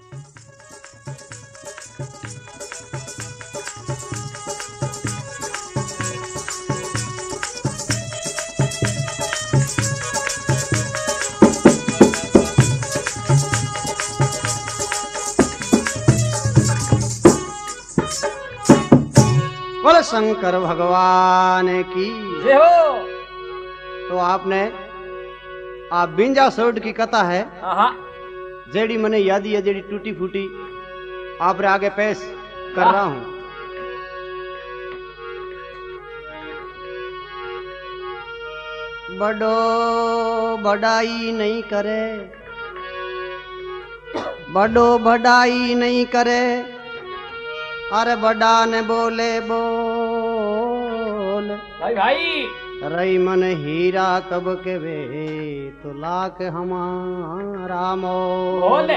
बोले शंकर भगवान की जय हो। तो आपने आप बिंजा सोड की कथा है जेडी मने यादी है जेडी टूटी फूटी आप रे आगे पेश कर रहा हूं। बड़ो बड़ाई नहीं करे, बड़ो बड़ाई नहीं करे, अरे बड़ा ने बोले बोल भाई भाई रई मन हीरा कब के वे तो लाख हमारा मोल।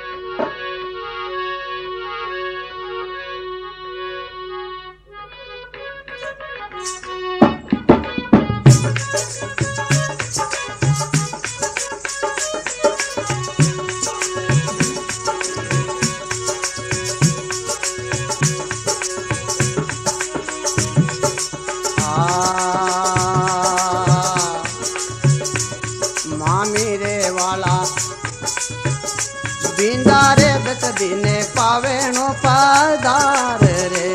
बिंदारे दस दिने पावे नो पधार रे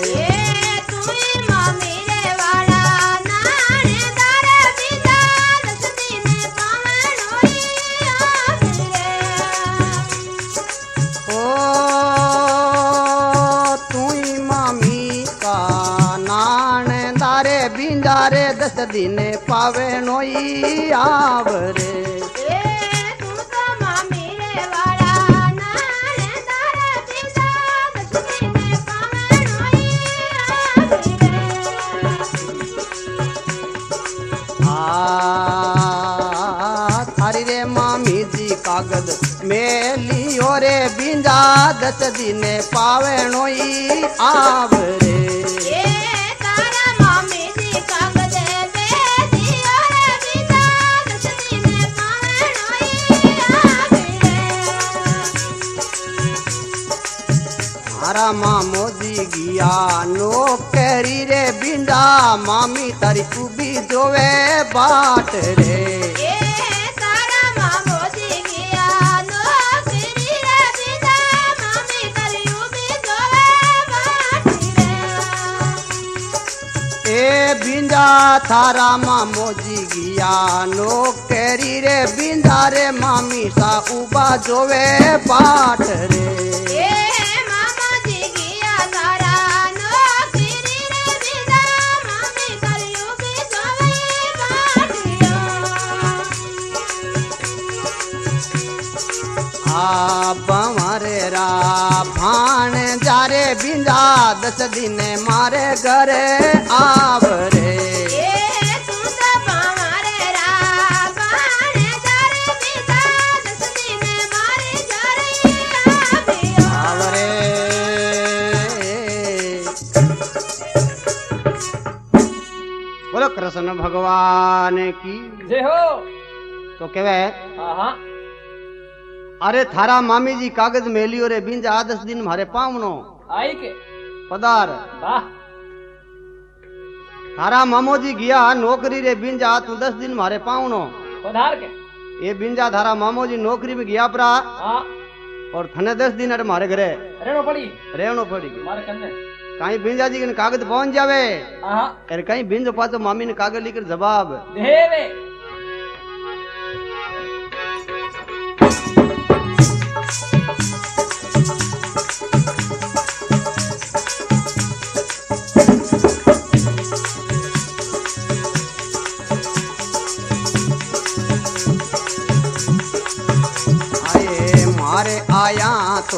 बिंदारे दस दिने पावे नोई आवरे थारी रे मामी जी कागज मेलियो रे बिंजा दस दिने पावे नोई आवरे मामो जी गिया नौकरी रे बिंदा मामी तारी भी जोवे बाट रे ए बिंदा थारा मामो जी गिया नौकरी रे बिंदा रे मामी सा उबा जोवे बाट रे बमारे रा भाण जारे बिंदा दस दिन मारे घरे आवरे आवरे बोलो कृष्ण भगवान की जय हो। तो कहवे अरे थारा मामी जी कागज मेलियो रे बिंजा 10 दिन मारे पावनो आई के पदार वाह। थारा मामो जी गया नौकरी रे बिंजा तू 10 दिन मारे पावनो पधार के ये बिंजा थारा मामो जी नौकरी में गया परा और थने 10 दिन अरे मारे घरे रहनो पड़ी मारे कन्ने कहीं बिंजा जी के कागज पहुंच जावे अरे कहीं बिंजो पाछो मामी ने कागज लेकर जवाब देवे आया तो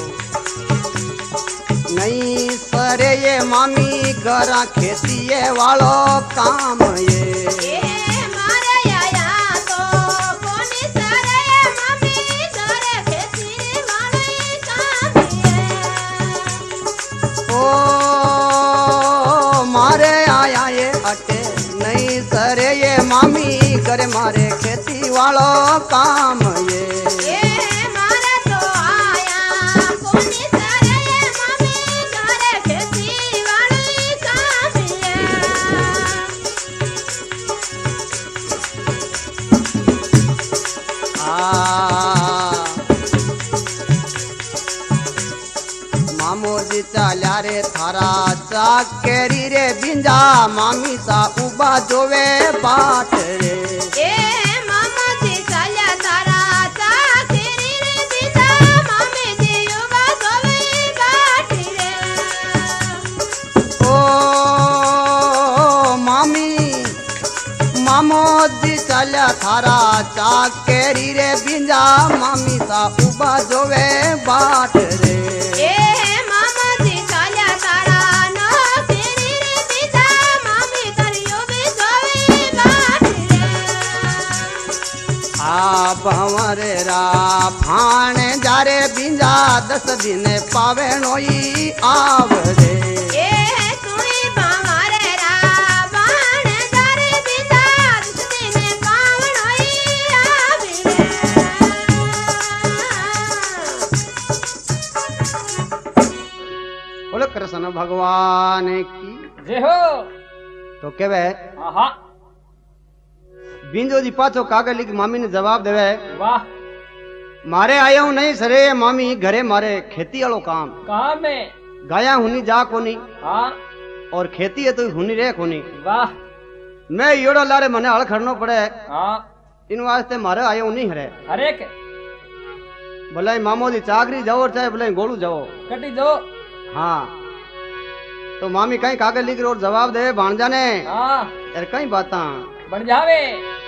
नहीं सरे ये मामी गरा खेती वालो काम ये मारे आया तो कोनी सरे ये मामी गरा खेती वालो काम ये ओ मारे आया ये अटे नहीं सरे ये मामी करे मारे खेती वालो काम ये सा केरी रे बिंजा मामी सा उबा जोवे बाट रे ए मामा जी चाल्या तारा चाकरी रे बिंजा मामी जी उबा जोवे बाट रे ओ मामी मामो जी चाल्या थारा चाकेरी रे बिंजा मामी सा उबा जोवे बाट रे ए मामा जी चाल्या तारा नौकरी रे बिंजा मामी तारी उबी जोवे बाट रे आ भंवरे रा भाणे जारे बिंजा 10 दिन पावे नोई आवरे ए सुनी बामारे रा बाण जारे बिंजा 10 दिन पावणोई आवी रे बोलो कृष्ण भगवान की जय हो तो केवे आहा बिंजो जी पाछो कागज लिख मामी ने जवाब देवे वाह मारे आया हूं नहीं सरे मामी घरे मारे खेती वालो काम कहाँ में गाया हुनी जा कोनी हाँ और खेती है तो हुनी रे कोनी वाह मैं योड़ा लारे मने हल खड़नो पड़े हाँ इन वास्ते मारे आया हूं नहीं हरे हरे के भले मामो जी चाकरी जाओ और चाहे भले गोलू जाओ कटी दो हाँ तो मामी कहीं कागज लिख और जवाब दे भाणजा ने हाँ यार कहीं बाता बन जावे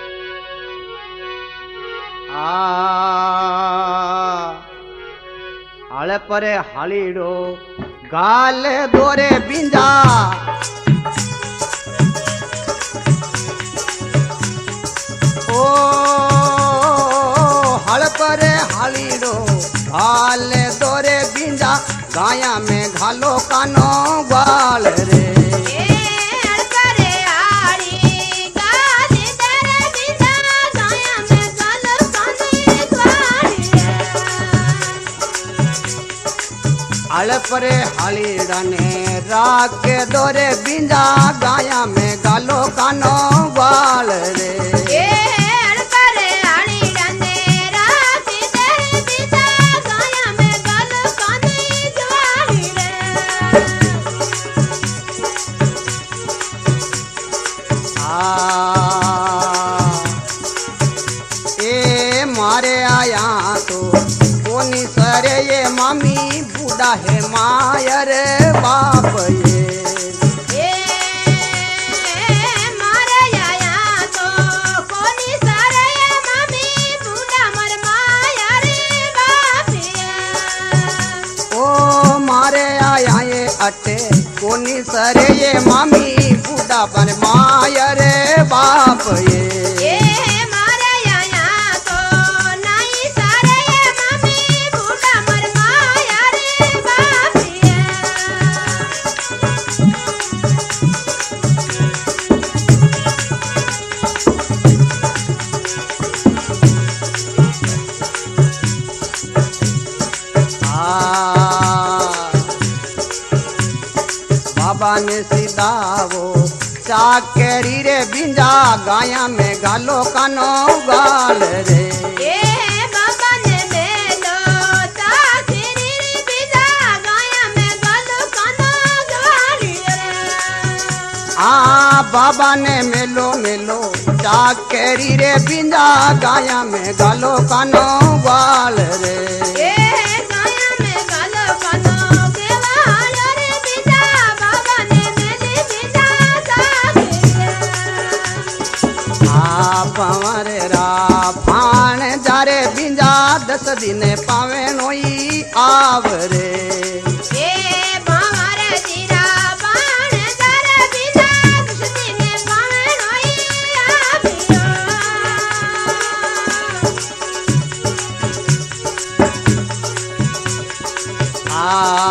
हाले परे हालीडो गाले दोरे बिंजा ओ हल परे हालीडो गाले दोरे बिंजा गाया में घालो कानो ग्वाल रे ए अड़करे आड़ी गादी तेरे बिंजा गाया में गल कानी ग्वाली रे हल परे हालीडा ने राके दोरे बिंजा गाया में गालो कानो ग्वाल रे ए अड़करे आड़ी डंडे राती तेरे बिंजा गाया में गल कानी ग्वाली रे ए मारे आया तो कोनी सरे ये मामी बूढ़ा है मायर बाप ये ए मारे आया तो कोनी सारे मामी बूढ़ा मर माया रे बापिया ओ मारे आया ये अटे कोनी सरे ये मामी बूढ़ा बन मायर बाप ये ए मारे आया तो नहीं सारे मामी बूढ़ा मर माया रे बापिया बाबा ने सीधावो चाकेरी रे बिंजा गाया में गालो कानो गाल रे ए बाबा ने मेलो चाकरी रे बिंजा गाया में गल कानो ग्वाली रे आ बाबा ने मेलो मेलो चाकेरी रे बिंजा गाया में गालो कानो ग्वाल रे ए गाया में गल कानो ग्वाली रे बिंजा बाबा ने मेली बिंजा चाकरी रे आ पवरे रा फाण जारे बिंजा 10 दिन पावे नोई आवरे ए बामारे जीरा बाण जारे बिंजा कुश्ती में पावे नोई आबियो आ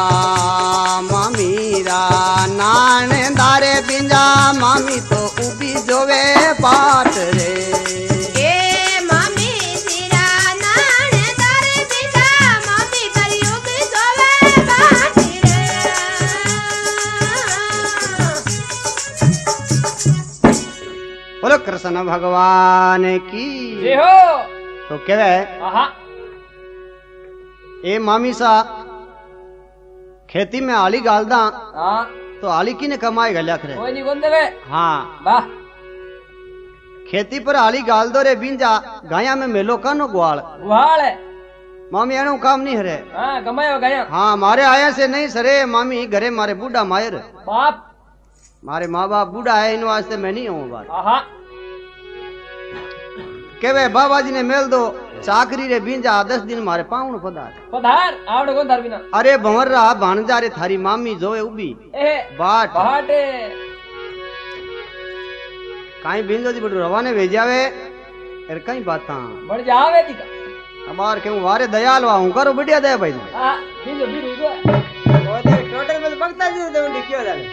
ममीरा नान दारे बिंजा मामी तो उबी जोवे पाट रे ए मामी जीरा नान तारे बिंजा मामी तारी उबी जोवे बाटी रे बोलो कृष्ण भगवान की जय हो तो केवे आहा ए मामी सा खेती में आली गाल दा हाँ तो हाली की ने कमाई गल्या करे कोई नहीं कौन देवे हाँ वाह खेती पर हाली गाल दो रे बिंजा गाया में मेलो कानो ग्वाल गुहाल है मामी एनु काम नहीं हरे हाँ कमायो गया हाँ मारे आया से नहीं सरे मामी घरे मारे बूढ़ा मायर बाप मारे माँ बाप बूढ़ा है इन वास्ते मैं नहीं हूँ बात आहा के वे बाबा जी ने मेल दो चाकरी रे बिंजा 10 दिन मारे पाउन पधार पधार आवड़े कौन धार बिना अरे भंवर रहा भानजा रे थारी मामी जोए उबी ए बाट बाट काई बिंजो जी बड़ो रवाने भेजावे अरे कई बात बढ़ जावे दिका अबार के वारे दयाल वा हूं करो बढ़िया दे भाई हां बिजो बिजो इको ओ दे टोटल में बगता जी दे डिक्यो जाने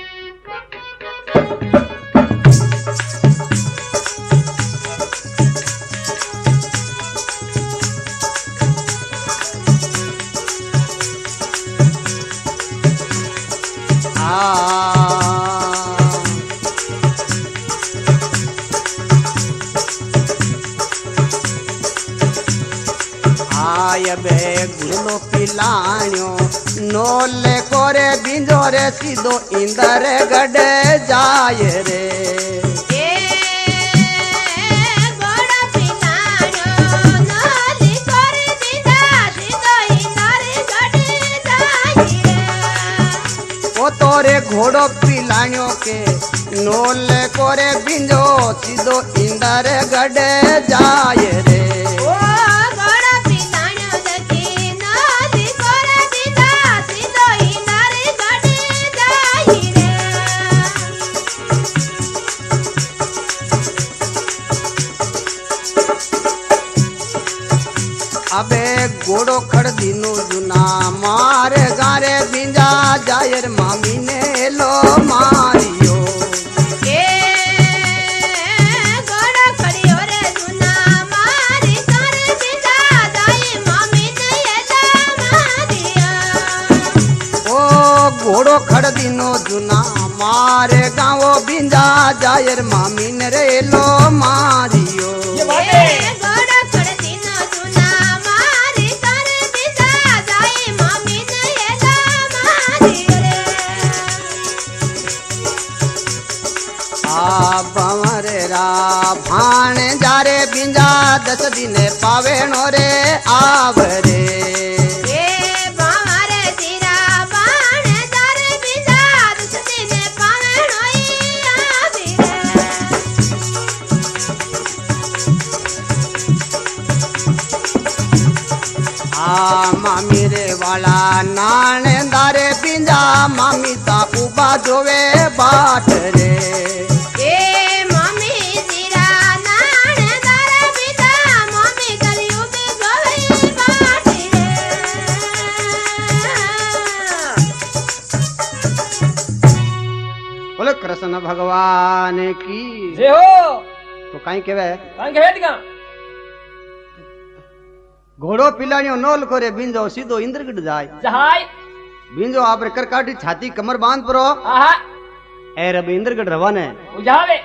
आय बे गुलो पिलाण्यो नोले कोरे बिंजो रे सीधो इंदर गडे जाय रे ए गोड़ा पिलाणो नोली कोरे बिंजा सीधो इंदर गडे जाय रे ओ तोरे घोड़ो पिलाण्यो के नोले कोरे बिंजो सीधो इंदर गडे जाय रे अबे गोड़ो खड़ दिनो जुना मारे गारे बिंजा जायर मामी ने लो मारियो ए गोड़ा खड़ियो रे जुना मारी गारे बिंजा जाय मामी ने लो मारियो ओ घोड़ो खड़ दिनो जुना मारे गावो बिंजा जायर मामी ने रे लो मारियो ये बात है गोड़ा खड़ दिनो जुना मारी गारे बिंजा जाय मामी ने लो मारियो रे आ बमरे रा भाण जारे बिंजा 10 दिन पावेणो रे आवरे ए बारे तेरा बाण तारे बिंजा दसने पावणोई आवीरे आ मामी रे वाला नाने दारे बिंजा मामी ता उबा जोवे बाट रे ए मम्मी तेरा नान तारे बिंजा मम्मी गलियो में गोई बाटी बोले कृष्ण भगवान की जे हो तो काई केवे काई के दिका घोड़ो पिलाणियो नोल करे बिंजो सीधो इंद्रगढ़ जाय जहाय बिंजो आपरे करकाटी छाती कमर बांध परो आहा ए रब इंद्रगढ़ रवाने उजावे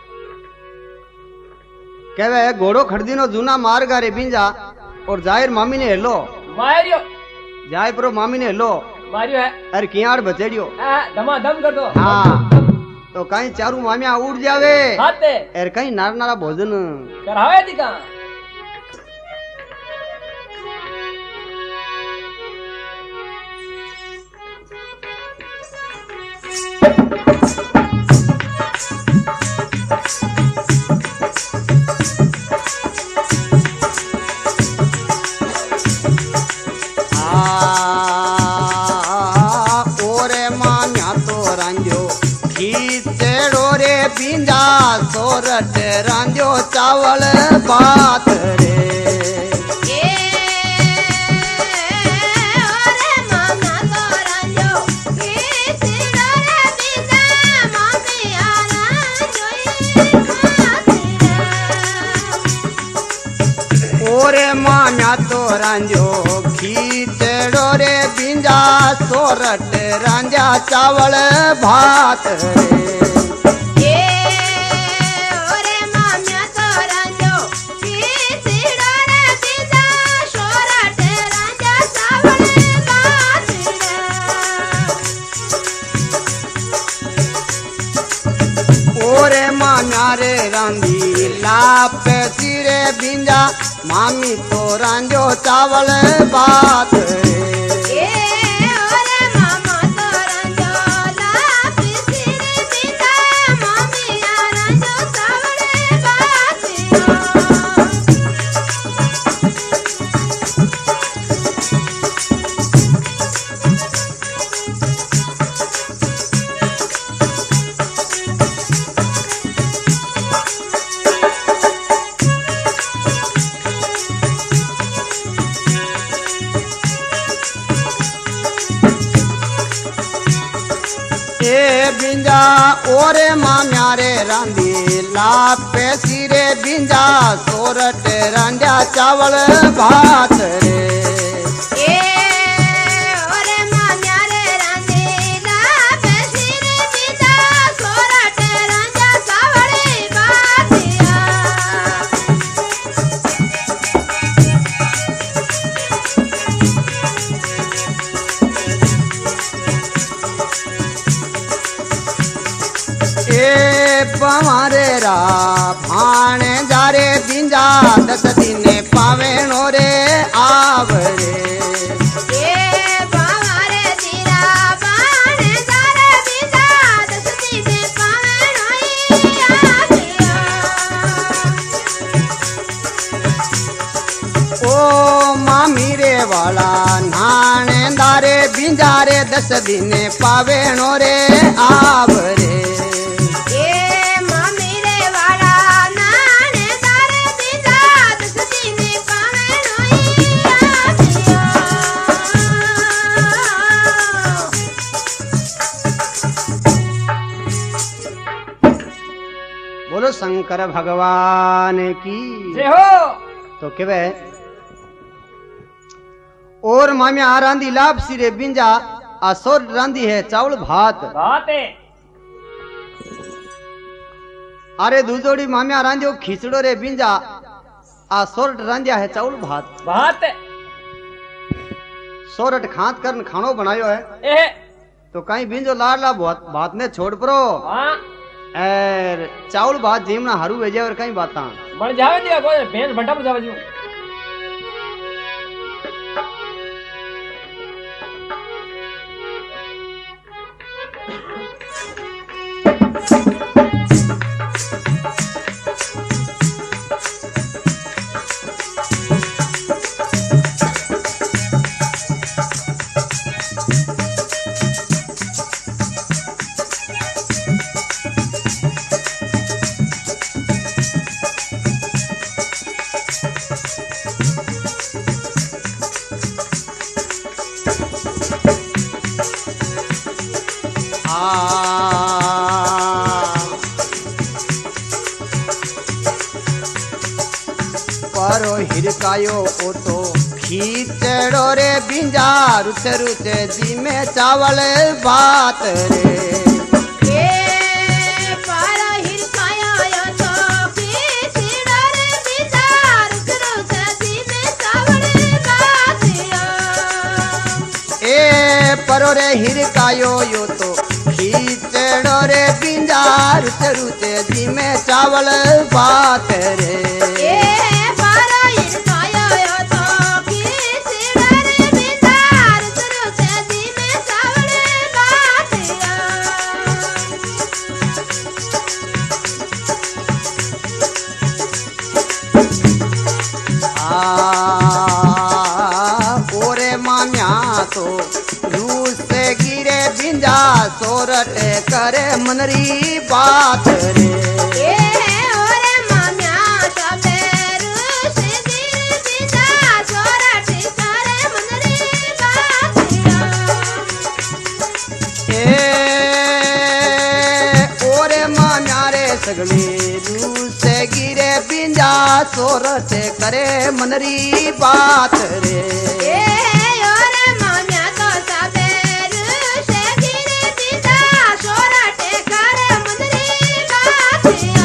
केवे घोड़ो खड़दीनो जूना मार्गा रे बिंजा और जाहिर मामी ने हेलो मारियो जाय परो मामी ने हेलो मारियो है अरे कियाड़ बचेड़ियो धमाधम कर दो हाँ तो कहीं चारू मामिया उड़ जावे हाथे एर कहीं नार नारा भोजन करावे दिका ओरे मान्या तो रांझो खींचेड़ो रे बिंजा सोरठ रांझो चावल भात रे ए ओरे मामा तोरांजो किसड़ा रे बिंजा मम्मी आना जोई खातीरा ओरे मान्या तो रांझो खींचेड़ो रे बिंजा सोरठ रांझा चावल भात रे ए ओरे मामा तोरांजो किसड़ा रे बिंजा सोरठ रांझा चावल खातीरा लाप सिरे बिंजा मामी तो रांझो चावल भात रे ए ओरे मामा तो रंजो लापी सिरे बिंदा मामिया रंजो चावल बातिया ए बिंजा ओरे माम्या रे रांधी लाप सिरे बिंजा सोरठ रांझा चावल भात रे ए ओरे मामिया रे रंजीला बेसिरे बिंदा सोरठ रंजा चावल बातिया ए पवारे रा भाणे जारे बिंजा 10 दिन पावेणो रे आवरे ए बावारे जीरा बाणे जारे बिंदा दसती से पावे नई आतिया ओ मामी रे वाला नाणे दारे बिंजा रे 10 दिन पावेणो रे आवरे ए मामी रे वाला नाने तारे बिंदा दसती ने पावे नई आतिया बोलो शंकर भगवान की जय हो तो केवे और मामी आ रांधी लाभ सिरे बिंजा आ सोर रांधी है चावल भात बात है अरे दूजोड़ी मामी आ रांधियो खिचड़ो रे बिंजा आ सोरठ रांधिया है चावल भात बात है सोरठ खात करन खानो बनायो है ए तो कहीं बिंजो लाडला भात ने छोड़ परो हाँ एर चावल भात जीमना हरू भेजे और कहीं बाता बन जावे दिया कोई भेंस भट्टा पर जावे जू परो हिरकायो ओ तो खींचड़ो रे बिंजा रुच रुच जी में चावल भात रे ए पारा हिरकाया यो तो खींचड़ो रे बिंदा रुच रुच जी में चावल बातिया ए परो रे हिरकायो यो तो खींचड़ो रे बिंजा रुच रुच जी में चावल भात रे ए पारा हिरकाया यो तो खींचड़ो रे बिंदा रुच रुच जी में चावल बातिया ओरे माम्या तो रूस से गिरे बिंजा सोरठ करे मनरी बात रे ए ओरे माम्या सबेरु से गिर बिंदा सोरठ करे मनरी बातिया ए ओरे माम्या रे सगली रूस से गिरे बिंजा सोरठ करे मनरी बात रे ए ओरे माम्या तो सबेरु से गिर बिंदा सोरठ करे मनरी बातिया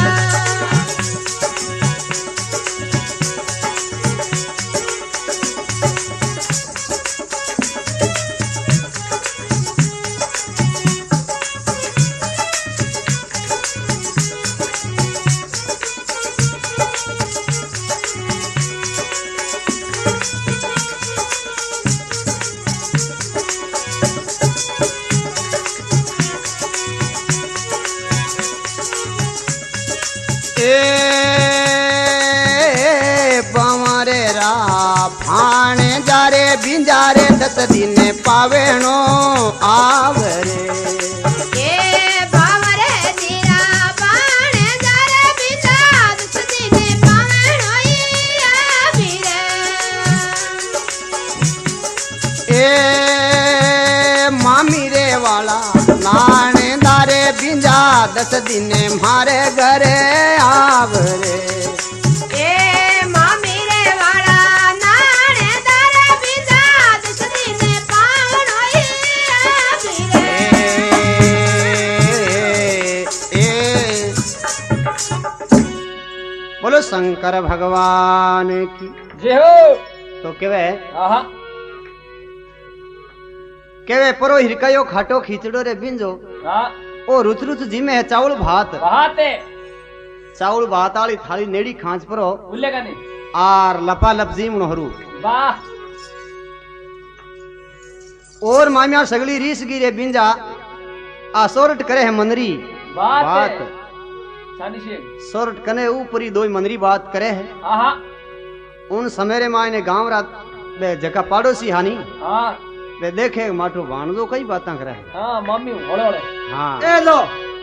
रा भाणे जा रे बिंजा रे 10 दिन पावेणो आवरे ए बावरे दीरा बाणे जारे बिंदा 10 दिन पावेणो आवीरे ए मामी रे वाला नाने दारे बिंजा 10 दिन मारे घरे आवरे ए मामी रे वाला नाने दारे बिंदा 10 दिन पावेणो आवीरे बोलो शंकर भगवान की जय हो तो केवे आहा केवे परो हिरकायो खाटो खींचड़ो रे बिंजो हां ओ रुच रुच जी में है चावल भात बहाते चावल भात वाली थाली नेड़ी खांच परो भूलेगा नहीं आर लपा लपजी मनोहरू वाह और मामिया सगली रीस गिरे बिंजा आ सोरट करे है मनरी बात चांदी से सोरट कने ऊपरी दो मनरी बात करे है आहा उन समेरे मायने गांव रात बे जका पाड़ोसी हानी हां वे देखे माठो भाणजो कई बातां करे है हां मम्मी होले होले हां ए लो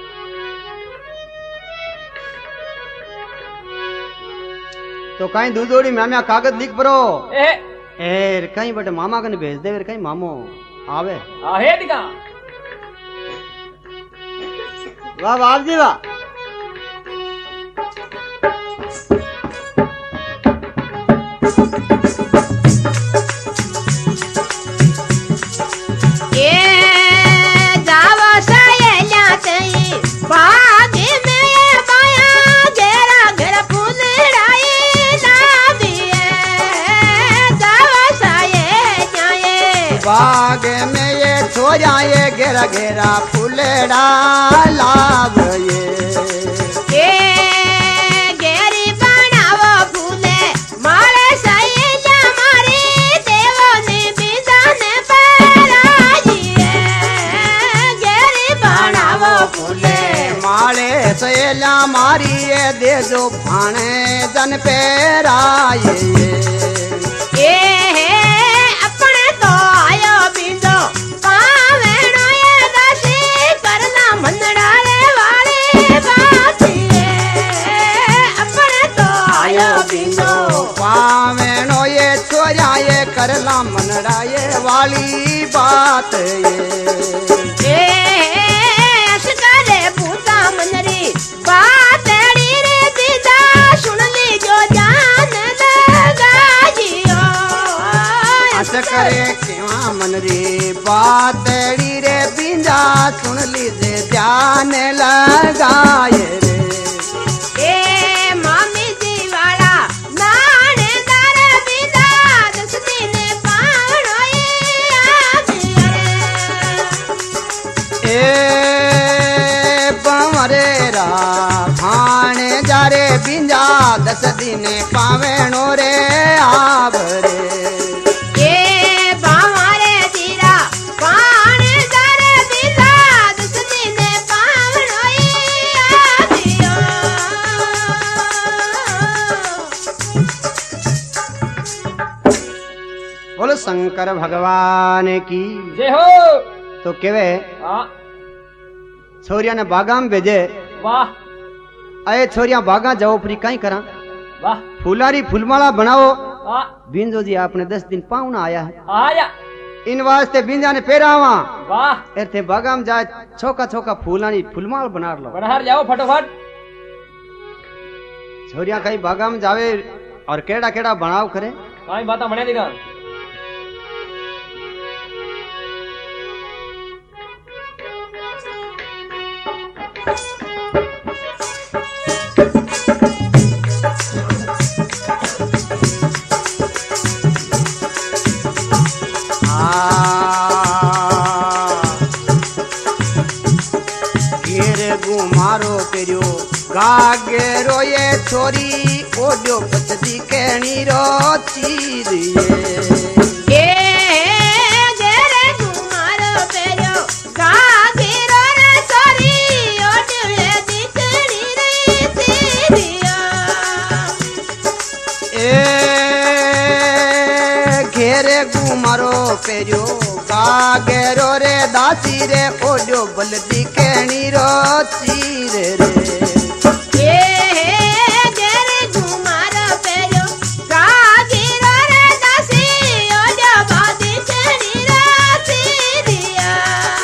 तो कहीं दूधोड़ी मामिया कागज लिख परो ए कहीं बटे मामा कने भेज दे कहीं मामो आवे आहे दिका वाह बाप जी वाह बाग में ये छोरा ये घेरा घेरा फूलड़ा लाभ ये घेरी बनावो फूले मारे सही मारी देवो ने बिंदा ने पराजिए घेरी बनावो फूले माले सहेला मारी ये दे जो भाणे जन पेराए पावेणो ये छोरा ये करला मनड़ाए वाली बात ये असकाले पूता मनरी बात रे दीदा सुन ली जो जान लगाजियो असकरे केवा मनरी बात रे बिंजा सुन लीजे ध्यान लगाए रे मामी जी वाला नाने दारे बिंदा 10 दिन पावणो ए पवरे रा भाणे जा रे बिंजा 10 दिन पावेणो रे आवरे बोलो शंकर भगवान की जय हो तो केवे हां छोरिया ने बागा में भेजे वाह अरे छोरिया बागा जाओ फिर कहीं करा वाह फुलारी फुलमाला बनाओ हां बिंजो जी आपने 10 दिन पाउना आया है आया इन वास्ते बिंजा ने पेरावा वाह एथे बागा में जाए छोका छोका फूलानी फुलमाल बना लो बनहार जाओ फटाफट छोरिया कहीं बागा में जावे और केड़ा केड़ा बनाव करे काई बात मने दिगा मारो पेरियो गागेरो ये छोरी ओडियो पछदी केणी रो चीरिए गेरे गुमारो पेरियो गागेरो रे छोरी ओडियो दिकणी रे चीरिया ए गेरे गुमारो पेरियो गागेरो ये छोरी ओडियो पछदी केणी रो चीरिए गेरे गुमारो पेरियो गागेरो रे छोरी ओडियो दिकणी रे चीरिया ए मामी जी वाला नाने दारे बिंदा 10 दिन पावणो आवीरे ए घेरे गुमारो पेरियो गागेरो रे दासी रे ओडो बलदी केणी रो चीर रे घेरे गुमारो पेरियो गागेरो रे दासी ओडो बलदी केणी रो चीरिया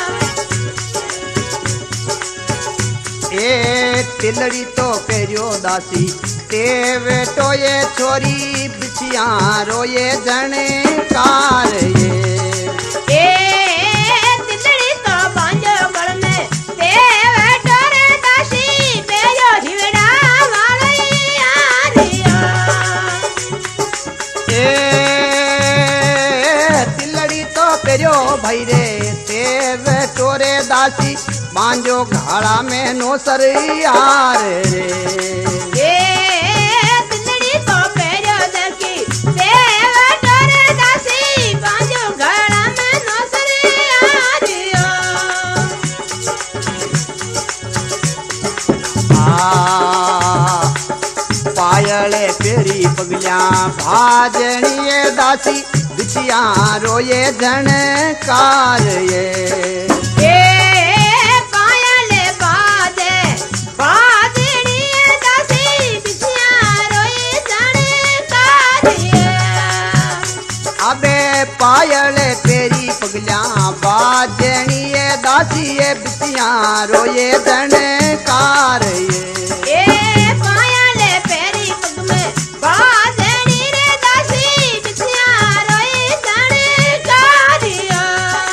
तिलड़ी तो पेरियो दासी ते बेटो ये छोरी बिछिया रोए जनकार ये तिलड़ी तो बांजो गल में ते बेटो रे दासी पेरियो हिवड़ा वाली आरिया तिलड़ी तो पेरियो भाई रे ते बेटो रे दासी बांजो घाड़ा में नो सर यार रे तिलड़ी तो पेरियो देखी ते बेटो रे दासी बांजो घाड़ा में नो सर यारिया पायले पेरी पगलिया भाजणीए दासी बिछिया रोए जनकार ये पायले बाजे बाजड़ी दासी बिछिया रोई जनकारिया अबे पायले पेरी पगलिया बाजणीए दासी ये बिछिया रोए जनकार ये पायले पेरी पग में बाजड़ी रे दासी बिछिया रोई जनकारिया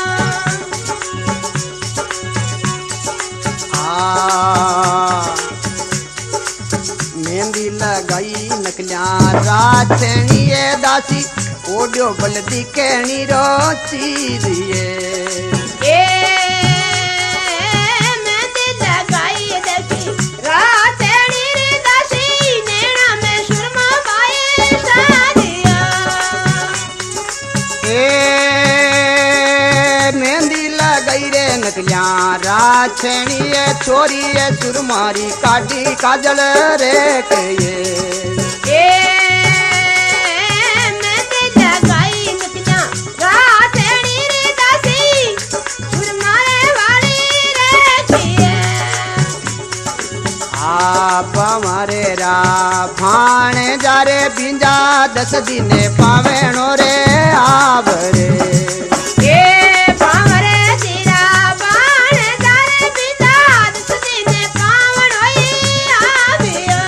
मेहंदी लगाई नकलिया राछणीए दासी ओडियो बलदी केणी रो चीरिए मेहंदी लगाई देखी रातड़ी रे दासी नैना में सुरमा पाए सारिया मेहंदी लगाई रे नकलिया राछणीए छोरीए सुरमारी काटी काजल रे के मेहंदी लगाई नकलिया रातड़ी रे दासी सुरमारे वाली रेखिए आप हमारे रा भाणे जा रे बिंजा 10 दिने पावेणो रे आवरे पावरे तेरा बाण जारे पिता दसदी ने पावन होई आविया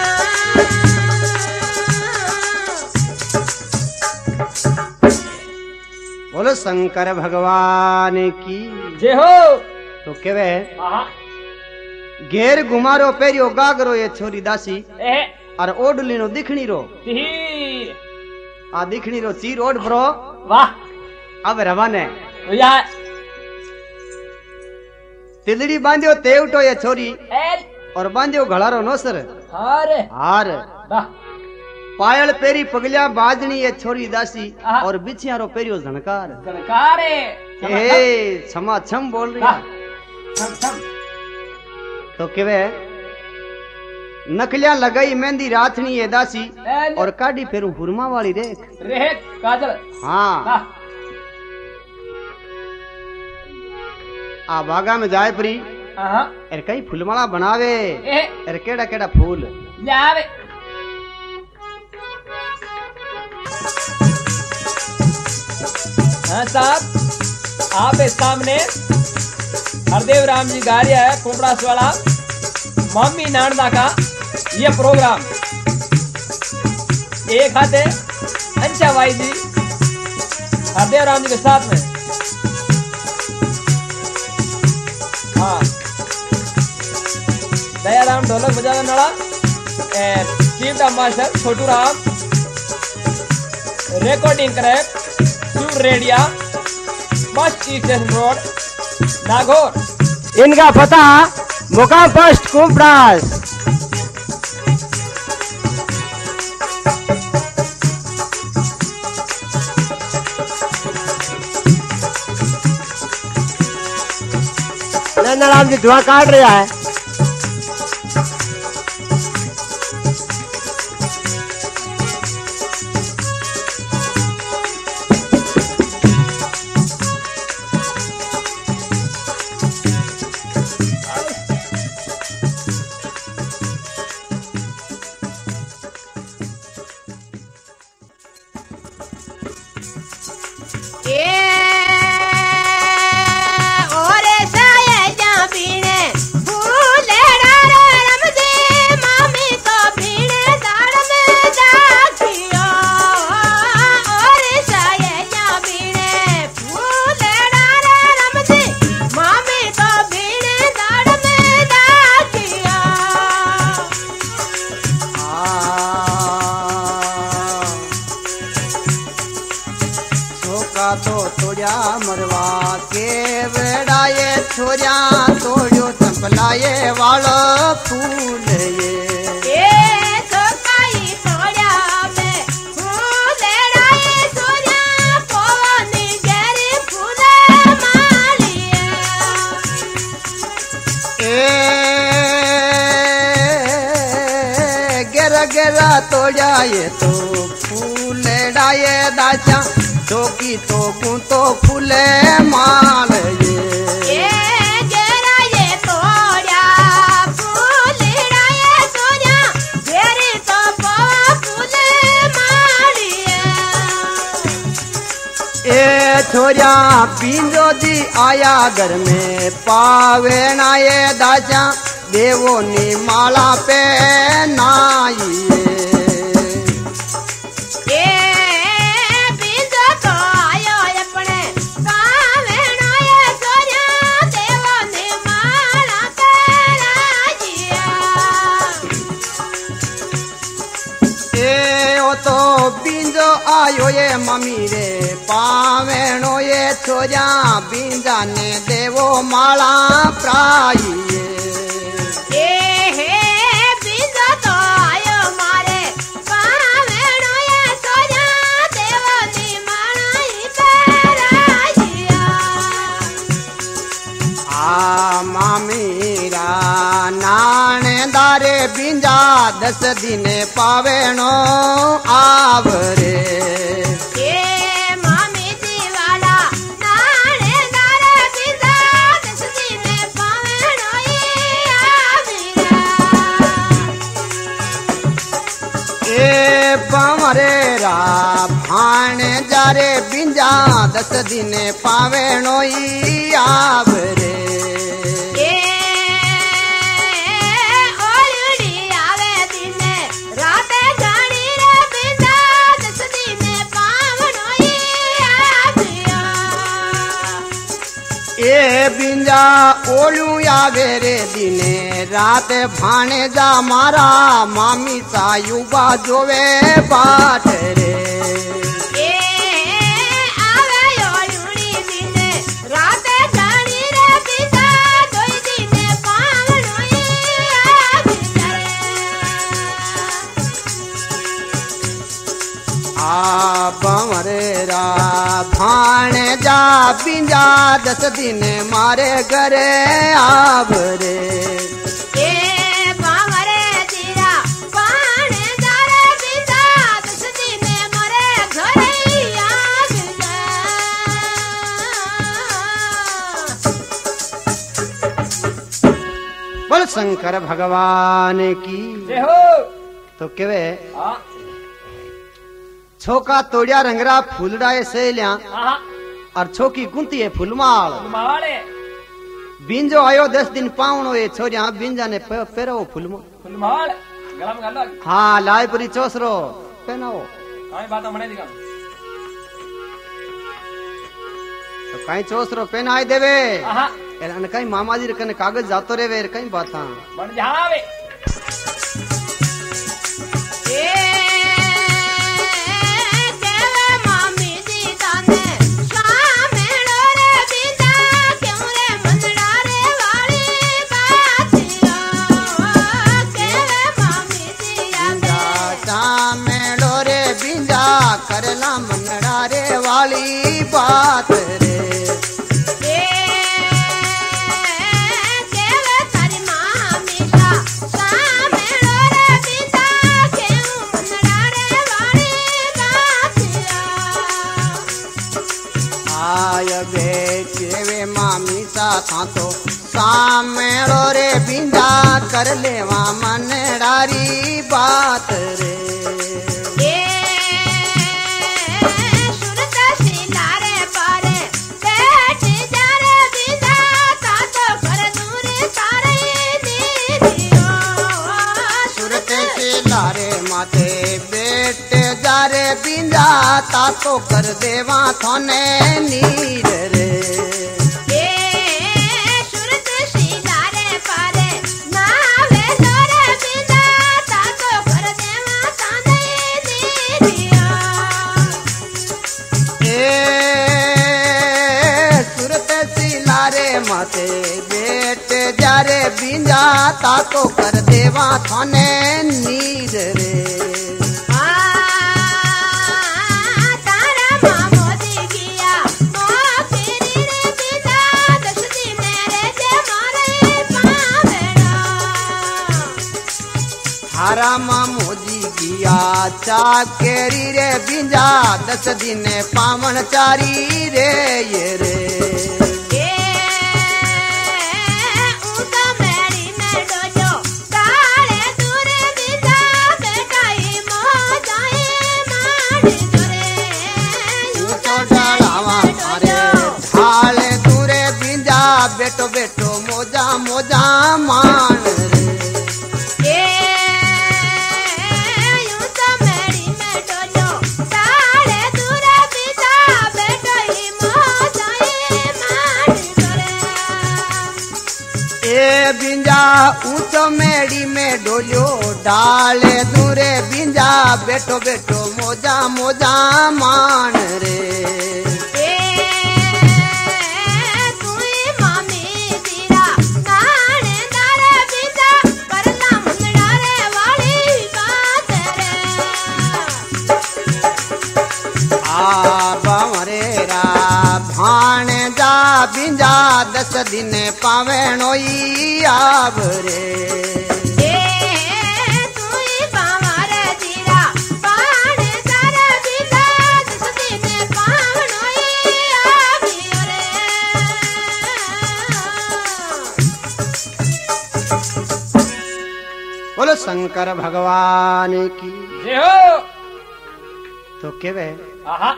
बोलो शंकर भगवान की जय हो। तो केवे आहा घेर घुमारो पेरियो गागरो ये छोरी दासी ए और ओडली नो दिखणी रो तीर आ दिखणी रो चीर ओड भरो वाह अब रवाने या तिलड़ी बांधियो तेवटो ये छोरी ए और बांधियो घड़ारो नोसर अरे हार वाह पायल पेरी पगलिया बाजनी ये छोरी दासी आहा। और बिछियारो पेरियो झनकार गणकारे ए क्षमा छम बोल रही है। छम छम तो केवे नकलिया लगाई मेहंदी राथनी ये दासी और काडी फेरू हुरमा वाली रेख रेख काजल हाँ वाह आ बागा में जाए परी आहा एर कई फूलमाला बनावे ए एर केड़ा केड़ा फूल जावे हाँ साहब आप इस सामने हरदेव राम जी गा रहे हैं कोपड़ास वाला मम्मी नारदा का ये प्रोग्राम एक हाथे अंशा भाई जी हरदेव राम जी के साथ में हाँ दयाराम ढोलक बजाने वाला चीफ डाम मास्टर छोटू राम रिकॉर्डिंग करेक्ट शिव रेडिया फर्स्ट स्टेशन रोड नागौर। इनका पता मुकाम फर्स्ट कुंपरास। नंदराम जी धुआं काट रहा है। चौका तो तोड़िया मरवा के बेड़ाए छोरिया तोड़ियो चंपलाए वालो फूल ये चौकाई तोड़िया में फूल डाए छोरिया पवन गेरी फूल मालिया गेरा गेरा तोड़िया ये तो फूल डाए दाचा चौकी तो फूले माल ये गेरा ये तोड़िया फूल डाए छोरिया गेरी तो फूल मालिया ए छोरिया बिंजो जी आया घर में पावेणाए दाचा देवो नी माला पे नाई आयो ये मम्मी रे पावेणो ये छोजा बिंजा ने देवो माला प्राई हे बिंजा तो आयो मारे पावेणो ये छोजा देवो नी माला प्राइया आ मामीरा नाने दारे बिंजा 10 दिने पावेणो आवरे रे रा भाने जारे बिंजा 10 दिने पावेणो आवरे ओलड़ी आवे दिने राते जानी रे बिंजा 10 दिने पावणो आविया ए बिंजा ओलू आवे रे दिने रात भाने जा मारा मामी सायुबा जोवे बाट रे आवे ओलड़ी दिने राते जानी रे बिंजा 2 दिने पावणो आविया आ बमरे रा भाने जा बिंजा 10 दिन मारे घरे आवरे बावरे जीरा पाने जारे बिंजा 10 दिन मारे घरे आवरे बोल शंकर भगवान की जय हो। तो केवे हाँ छोका तोड़िया रंगरा फूलडाए सेल्या हाँ और छोकी गुंती है फुलमाल माले बिंजो आयो 10 दिन पावणो ये छोरिया बिंजा ने पेरो फुलमाल फुलमाल गलम गलो हाँ लायपुरी चोसरो पहनाओ काई बात मने दिखा तो कहीं चोसरो पहनाई देवे हाँ अन कहीं मामाजी रे कने कागज जातो रे वे कहीं बाता बन जावे करला मनड़ा रे वाली बात रे तारी मामी सा सामेड़ो रे बिंजा क्यों मनड़ा रे वाली बात आय बेचे मामी सा था तो सामेड़ो रे बिंजा कर लेवा मनड़ारी बात रे माथे बेटे जारे बिंजा तातो कर देवा थाने नीर रे सुरत सिलारे पारे नावे जोरे बिंजा तातो कर देवा थाने नीर ए माते बेट जारे बिंजा ताको कर देवा थाने नीर रे तारा मामोदी गिया मोखेरी रे बिंजा दस दिन रे जे मारे पावेड़ा थारा मामोजी गिया चाकेरी रे बिंजा 10 दिन पावन चारी रे ये रे बेटो बेटो मोजा मोजा मान रे यूं तो मेरी में डोलो तारे दूरा बिता बेटो ही मोजा मान करे ए बिंजा ऊंचो मेड़ी में डोलियो डाले दूरे बिंजा बेटो बेटो मोजा मोजा मान रे भाने जा बिंजा 10 दिन पावेणो आवरे तुई पावारे जीरा पाने सारा बिंजा 10 दिन पावणो आविरे बोलो शंकर भगवान की जय हो। तो केवे आहा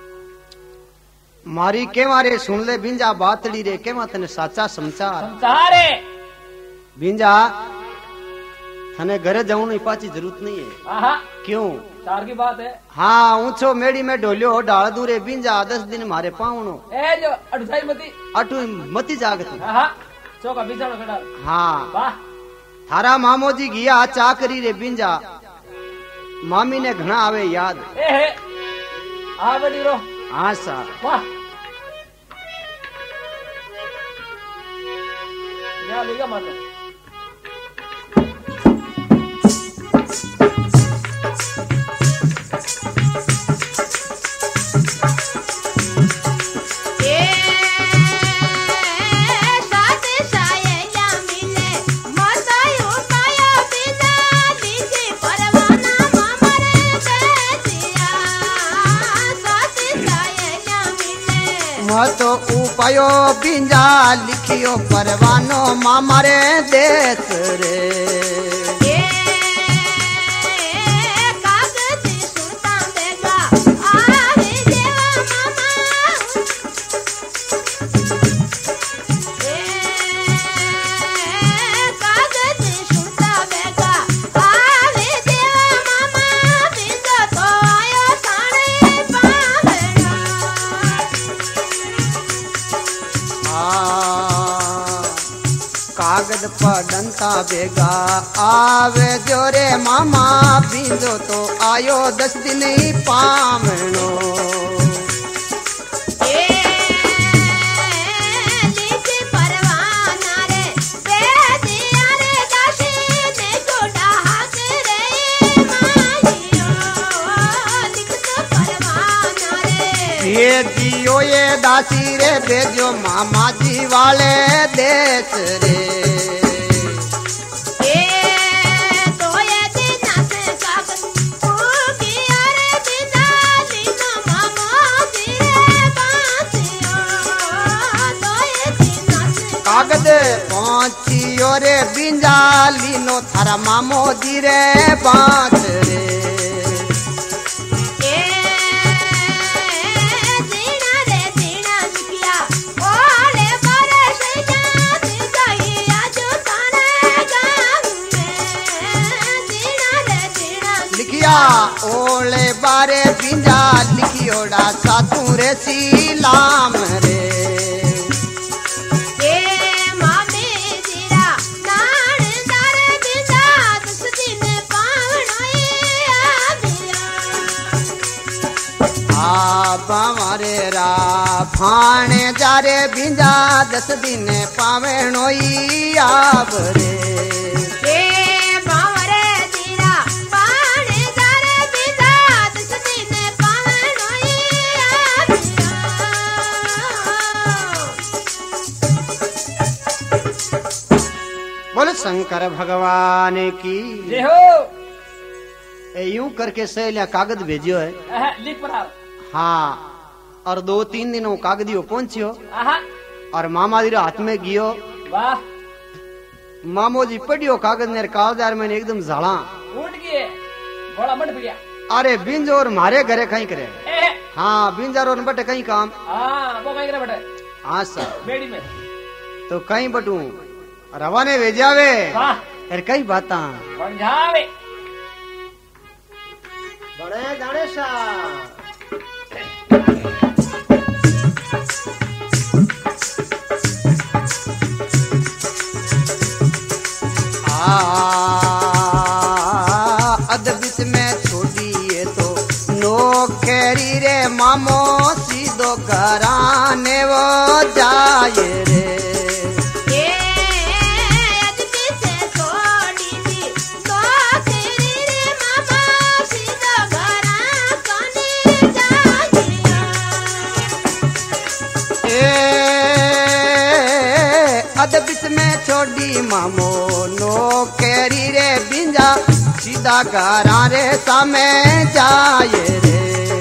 मारी के मारे सुन ले बिंजा बातड़ी रे के तने साचा समाचार संसारे बिंजा थने घरे जाऊनी पाची जरूरत नहीं है आहा क्यों चार की बात है हाँ ऊंचो मेड़ी में डोलियो डाल दूरे बिंजा 10 दिन मारे पावनो ए जो अठसाई मती अटू मती जागती आहा चौका बिचारो खड़ा हाँ वाह थारा मामोजी गिया चाकरी रे बिंजा मामी ने घना आवे याद ए हे आ बड़ी रो हाँ सा वाह या लिगा माता तो उपायो बिंजा लिखियो परवानो मामारे देश रे कागज सुनता बेगा आवे देवा कागज सुनता बेगा आवे देवा मामा बिंजा तो आयो साणे पावेड़ा कागज पढ़ंता बेगा आवे जोरे मामा बिंदो तो आयो 10 दिन ही पावणो ये दियो ये दासी रे भेजो मामा जी वाले देश रे कागज पहुंचियो रे बिंजा लीनो थारा मामो जी रे बात रे ओले बारे बिंजा लिखियोड़ा सातू रे सीलाम रे आ बावरे रा भाणे जा रे बिंजा 10 दिन पावेणोई आवरे ए बावरे दीरा पाणे जारे बिंदा 10 दिन पावेणोई बोले शंकर भगवान की जय हो। यूं करके सहेलिया कागज भेजियो है। लिख पढ़ाओ। हाँ और 2-3 दिनों कागदियो पहुंचियो आहा और मामा जी हाथ में गियो। वाह मामो जी पढ़ियो कागज ने कागजार में एकदम झाड़ा उठ गए बड़ा मट गया। अरे बिंजोर मारे घरे कहीं करे। ए हाँ बिंजार और बटे कहीं काम। हां वो कहीं करे बटे। हाँ सर बेड़ी में तो कहीं बटू रवाने भेजावे। वाह अरे कई बात समझावे बड़े गणेशा अदबिस में छोड़िए तो नौकरी रे मामो सीधो घराने वो जाए रे अदबिस में छोड़ी मामो नौकरी रे बिंजा सीधा घरा रे सामे जाए रे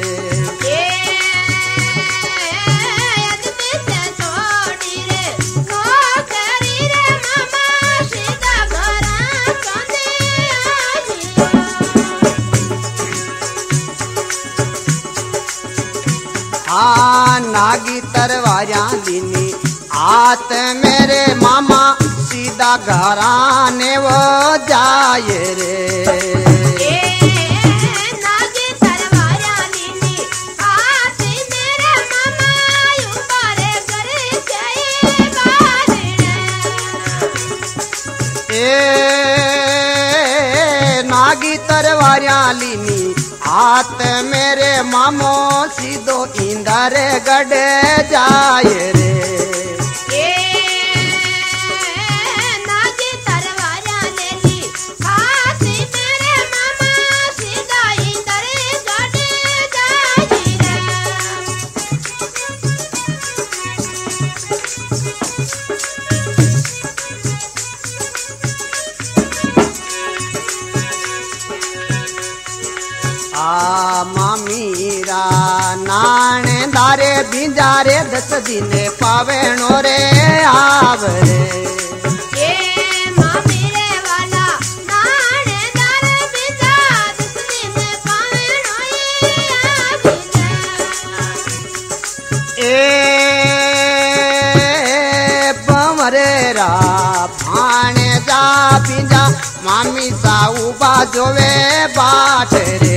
हाँ नागी तरवारियां लीनी आत मेरे मामा सीधा घराने वो जाए रे नागी तरवारियां लीनी आत मेरे मामा ऊपर करे जाए बादने नागी तरवारियां लीनी हाथ मेरे मामो सीधो इंदर गढ़ जाए रे मामीरा नाने दारे बिंजारे 10 दिन पावेणो रे आवरे मामीरे वाला नाने दारे बिंजा 10 दिन पावेणो बमरे रा भाणे जा बिंजा मामी सा उबा जोवे बाट रे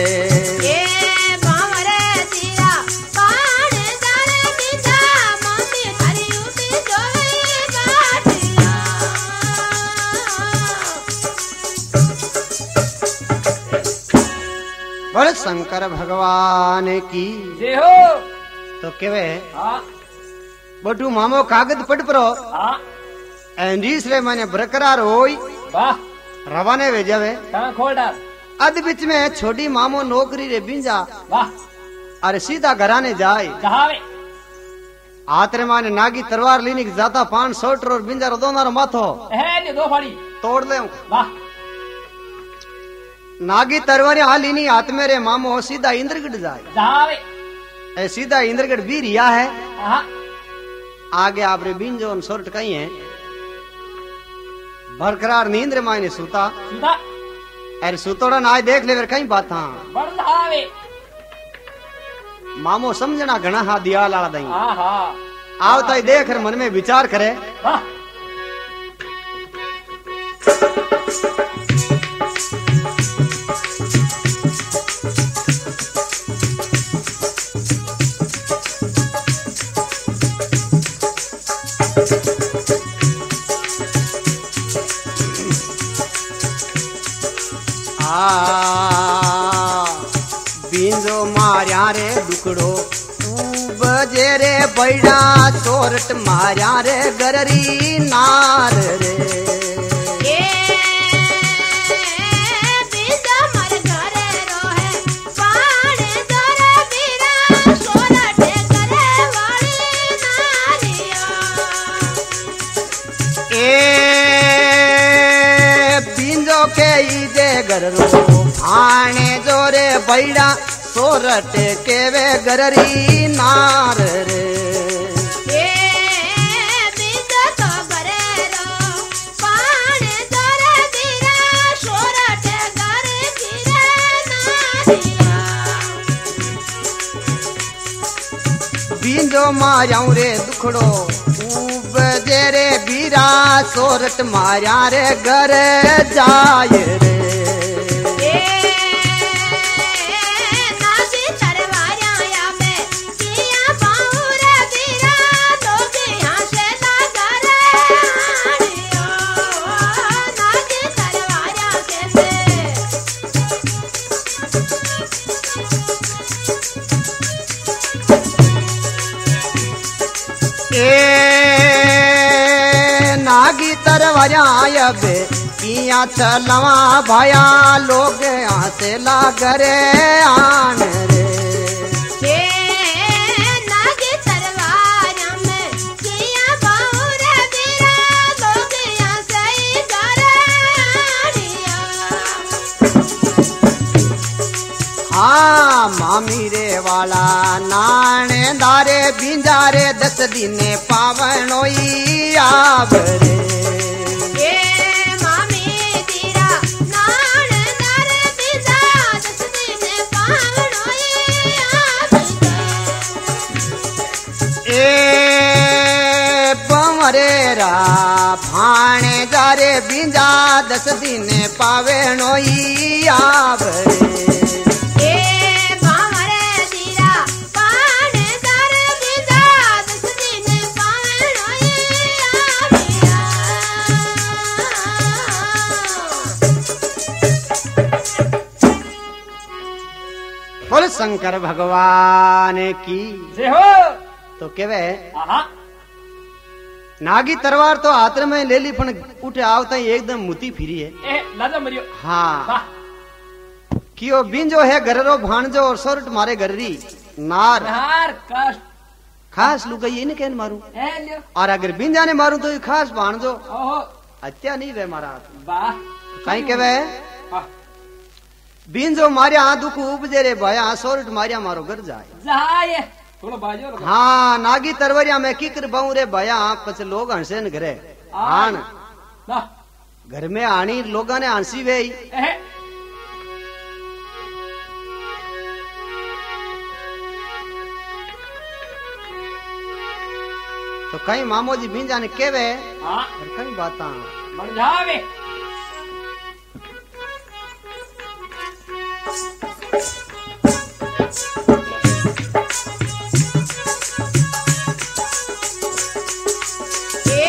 बोले शंकर भगवान की जय हो। तो केवे हाँ बटू मामो कागज पढ़ परो हाँ एंडीस रे माने बरकरार होई वाह रवाने भेजावे कहाँ खोल डाल। अद बीच में छोटी मामो नौकरी रे बिंजा वाह अरे सीधा घराने जाए कहावे हाथ रे माने नागी तलवार लीनी की जाता 500 और बिंजा रो दोनारो माथो है ने 2 फाड़ी तोड़ ले वाह नागी तलवार हाल लीनी हाथ में रे मामो सीधा इंद्रगढ़ जाए कहावे ए सीधा इंद्रगढ़ भी रिया है। हाँ आगे आप रे बिंजो और सोर्ट कहीं है बरकरार नींद रे मायने सूता सुधा अरे सुतोड़ा ना देख ले फिर कहीं बात हाँ बढ़ावे मामो समझना घना हा दिया लाड़ा दई हाँ हाँ आवता ही देख मन में विचार करे वाह बिंजो मारिया रे दुख दुखड़ो बजे रे बैड़ा चोरट मारिया रे गररी नार रे ए बीजा मर घरे रोहे पाने दरे बीरा सोरटे करे वाली नारिया ए बिंजो के ईजे गररो आने जोरे बैड़ा सोरट केवे गररी नार रे ए बीजा तो घरे रो पाने दरे बीरा सोरटे करे फिरे नारिया बिंजो मारियाऊ रे दुखड़ो बजे रे बीरा सोरट मारिया रे घर जाय रे ए नासी तरवारिया या में किया बाहुरे बीरा लोग यहाँ से ना करे आड़ियो नासी तरवारिया के से ए नागी तरवारिया बे किया चलवा भाया लोग यहाँ से ला घरे आन रे ए नागी तरवारिया में किया बाहुरे बीरा लोग यहाँ से ही करे आड़ियो हाँ मामी रे वाला नाने दारे बिंजारे 10 दिने पावनोई आव रे ए मामी तेरा नान दारे बिजा 10 दिन पावनोई आबिदा ए पमरेरा भाणे जारे बिंजा 10 दिने पावनोई आव रे ए बामरे तेरा पाने दारे बिजा 10 दिन पावनोई आबिदा बोल शंकर भगवान की जय हो तो केवे आहा नागी तरवार तो हाथ में ले ली पण उठे आवता ही एकदम मुती फिरी है ए लाजा मरियो हाँ वाह कियो बिंजो है घररो भाणजो और सोरट मारे घररी नार नार कष्ट खास लुगाई ये कहन मारू ए लियो और अगर बिंजा ने मारू तो ये खास भाणजो ओहो हत्या नहीं वे मारा वाह कहीं केवे वाह बिंजो मारिया दुख उपजे रे भया सोरट मारिया मारो घर जाए जाए थोड़ा बाजो लगा हाँ नागी तरवरिया में किकर बहु रे भया पछ लोग हंसे न घरे आन वाह घर में आनी लोगा ने हंसी वे ए तो कहीं मामोजी बिंजा ने केवे हां और कहीं बाता बढ़ जावे ए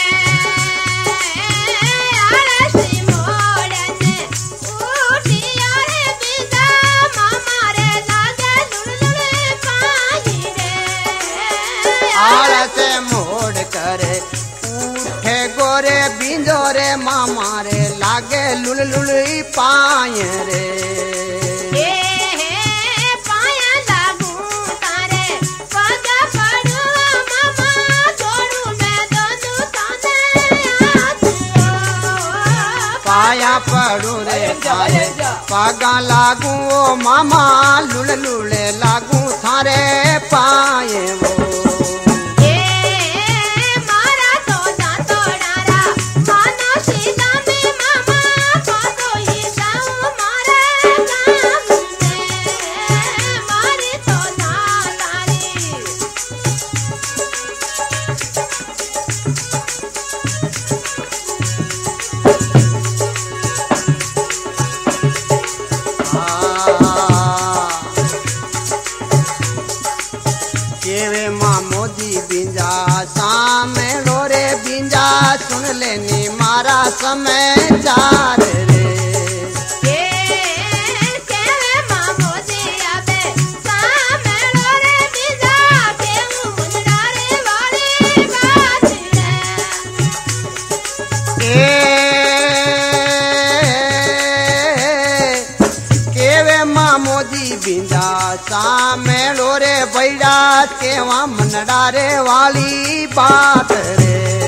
आलसी मोड़ने उठिया रे बिजा मामा रे लागे लुलुले पानी रे आड़ से मोड़ करे उठे गोरे बिंजो रे मामा रे लागे लुल लुली पाय रे ए पाया लागू तारे पग पड़ू मामा छोड़ू मैं दोनों ताने आतियो पाया पड़ू रे पाए पागा लागू ओ मामा लुल लुले लागू थारे पाए वो ए मारा तो जा तोड़ारा मानो सीता में मामा को तो ही जाऊं मारे काम में मारी तो ना तारी केवे मामोजी बिंजा सामे डोरे बिंजा सुन लेनी मारा समाचार रे ए केवे मामो जी आबे सामेलो मीरा केवा मनड़ा रे वाली बात रे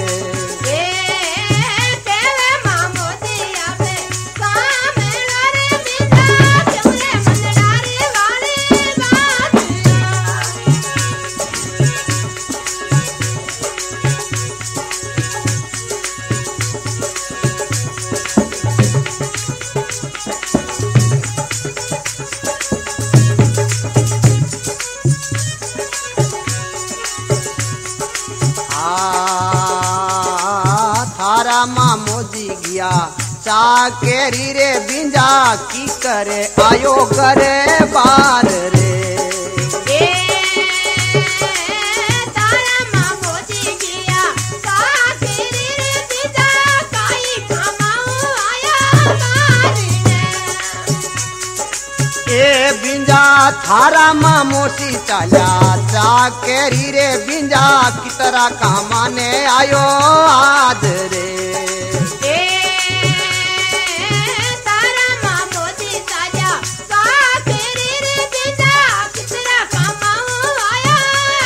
थारा मामोजी गया चाकेरी रे बिंजा की करे आयो करे बार रे तारा मामोजी गया चाकेरी रे बिंजा काई कमाऊ आया बार ए बिंजा थारा मामोसी चाल्या चाकेरी रे बिंजा की तरह कमाने आयो आज रे तारा मामोजी चाल्या चाकेरी रे बिंजा की तरह कमाऊ आया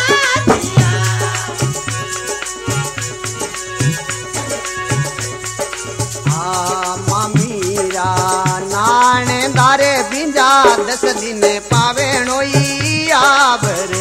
मामीरा नाने दारे बिंजा 10 दिन पावेणोई आव रे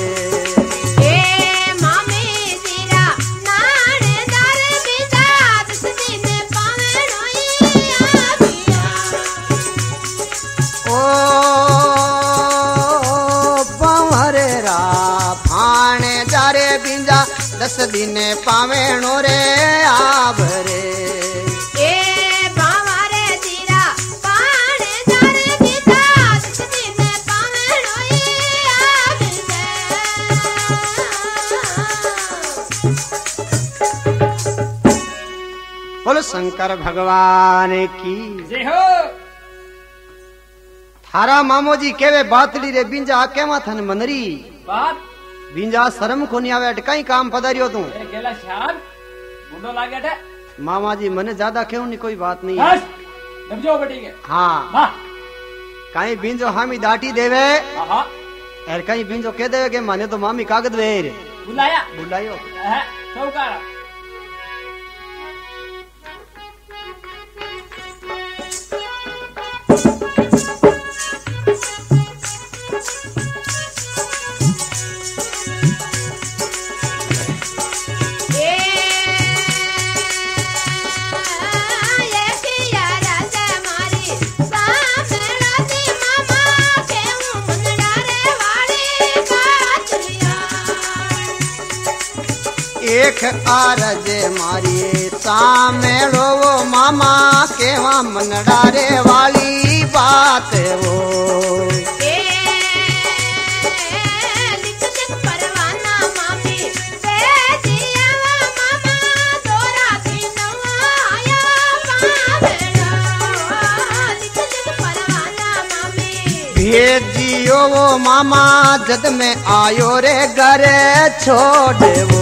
बिंजा 10 दिन पावेणो रे आव रे ए बावारे जीरा पाणे जारे बिंजा 10 दिन पावेणो आव रे बोलो शंकर भगवान की जय हो। थारा मामोजी केवे बातली रे बिंजा केवा थन मनरी बात बिंजा शर्म कोनी आवे कई काम पधारियो तू ए गेला शान मुंडो लागे टे मामा जी मने ज्यादा क्यों नहीं कोई बात नहीं बस दबजो बटी के हाँ वाह कई बिंजो हामी दाटी देवे हां और कई बिंजो कह देवे के माने तो मामी कागज वेर बुलाया बुलायो है चौकार एक आरज मारी सामेड़ो वो मामा केवा मनड़ा रे वाली बात वो भेजियो वो मामा जद में आयो रे घर छोड़ वो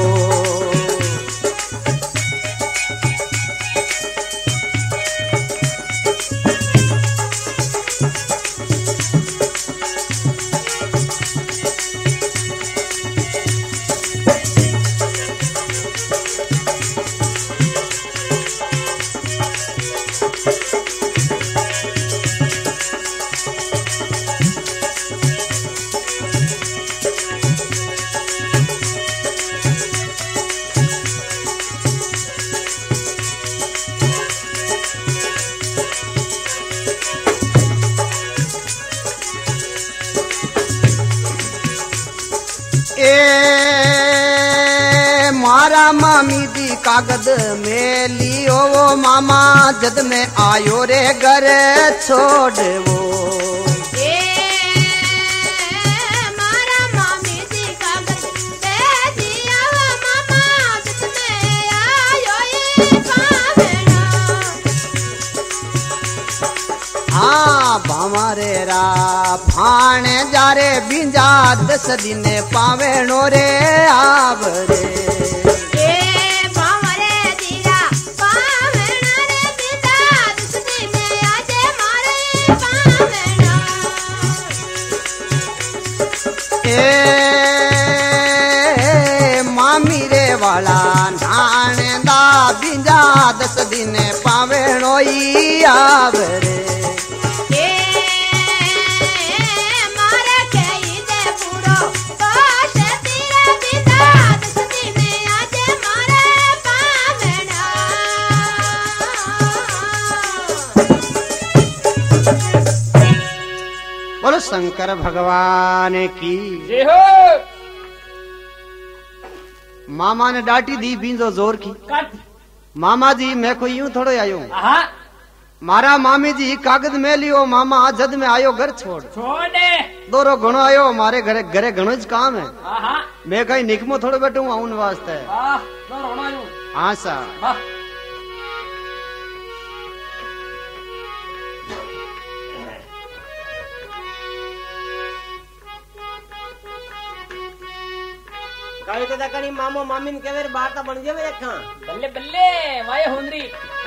ए मारा मामी दी कागज में लियो वो मामा जद में आयो रे घर छोड़ वो मारा मामी दी कागज में लियो वो मामा जद में आयो ये पावेणो हाँ भामारे रा भाणे जारे बिंजा 10 दिन पावेणो रे आव रे ए मामी रे वाला नाने दा बिंजा 10 दिन पावेणो ई आवरे ए मारे कई दे पूरो बाश तेरा बिंदा 10 दिन आज मारे पावेणा बोलो शंकर भगवान की जय हो। मामा ने डाटी दी बींजो जोर की कट मामा जी मैं कोई यूं थोड़ो आयो आहा मारा मामी जी कागज में लियो मामा जद में आयो घर छोड़ छोड़ दे दोरो घणो आयो मारे घरे घरे घणो ज काम है आहा मैं कहीं निकमो थोड़ो बैठू आउन वास्ते वाह तो रोना यूं हाँ सा वाह कहीं तो दकनी मामो मामीन के वेर बात बन जावे देखा बल्ले बल्ले वाये हुंदरी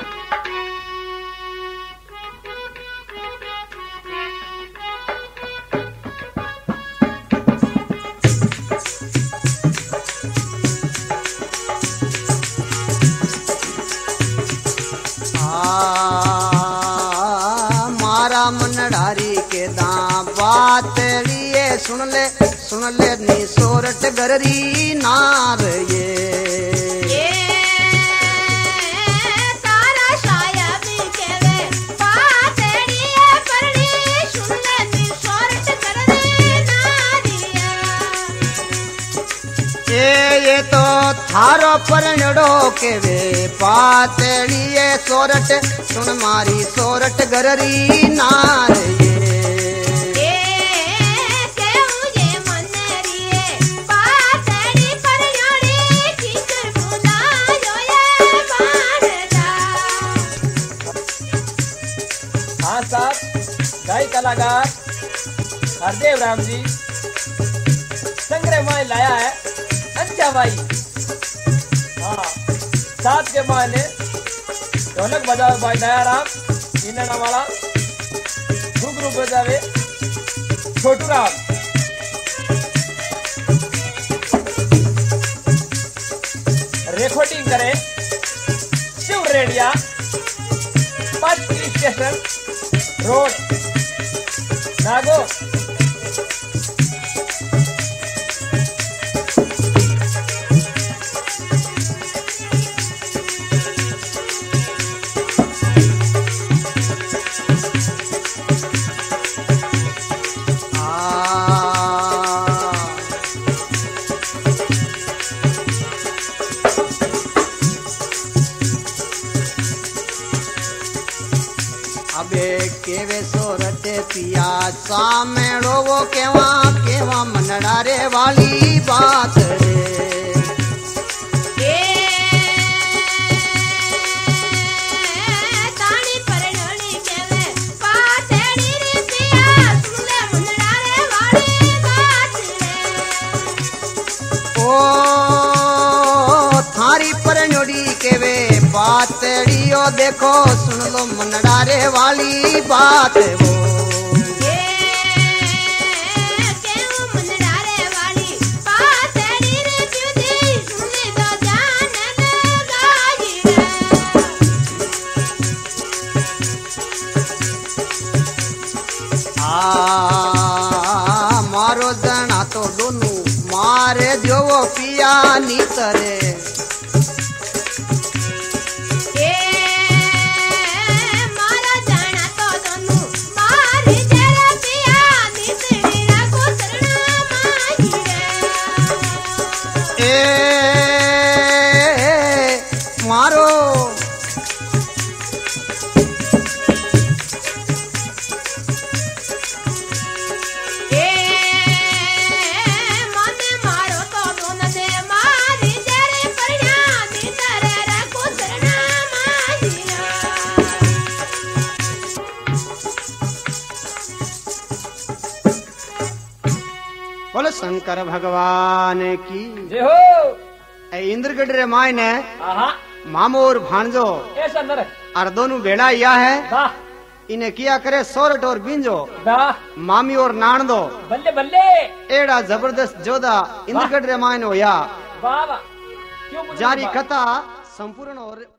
मारा मनडारी के दा बात लिए सुन ले नी सोरठ गररी नार ये तारा शायद केवे पातेड़ी परड़ी सुनने नी सोरठ करने नारिया ये तो थारो परनड़ो के वे पातेड़ी सोरठ सुन मारी सोरठ गररी नार ये गाय कलाकार हरदेव राम जी संग्रह में लाया है अच्छा भाई हाँ साथ के माँ ने ढोलक बजावे भाई दया राम इन्ना वाला घुघरू बजावे छोटू राम रिकॉर्डिंग करे शिव रेडिया फर्स्ट स्टेशन रोड नागो केवे सोरठ पिया सामेड़ो वो केवा केवा मनडारे वाली बात रे तानी परणी केवे पातेड़ी रे पिया सुनले मनडारे वाली बात रे ओ थारी परणोड़ी केवे पातेड़ियो देखो सुन लो मनडारे वाली बात वो केव मनडारे वाली पातेड़ी रे जुदी सुनले दो जानन गाई मारो जना तो दोनों मारे जो वो पिया नीतरे मारो मने मारो तो दोन दे मारी तेरे परिया भीतर रखो शरणा माहिया बोलो शंकर भगवान की जय हो। इंद्रगढ़ रे माय ने आहा मामो और भांजो ऐसा नर और दोनों बेड़ा या है वाह इन्हें किया करे सोरठ और बिंजो वाह मामी और नान दो बल्ले बल्ले एड़ा जबरदस्त जोदा इंद्रगढ़ रे माय ने होया वाह वाह क्यों बुजुर्ग जारी भाई? कथा संपूर्ण और